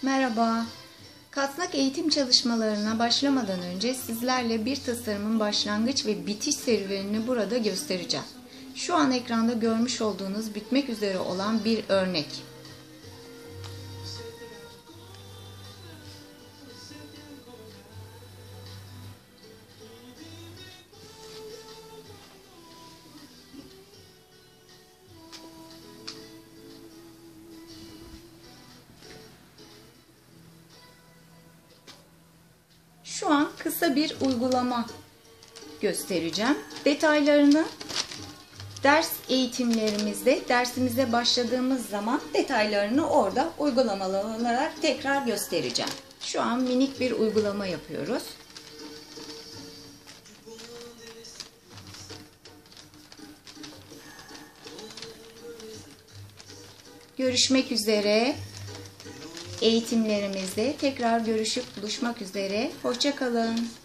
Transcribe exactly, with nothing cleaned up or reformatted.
Merhaba. Kasnak eğitim çalışmalarına başlamadan önce sizlerle bir tasarımın başlangıç ve bitiş serüvenini burada göstereceğim. Şu an ekranda görmüş olduğunuz bitmek üzere olan bir örnek. Şu an kısa bir uygulama göstereceğim. Detaylarını ders eğitimlerimizde, dersimize başladığımız zaman detaylarını orada uygulamalı olarak tekrar göstereceğim. Şu an minik bir uygulama yapıyoruz. Görüşmek üzere. Eğitimlerimizde tekrar görüşüp buluşmak üzere. Hoşça kalın.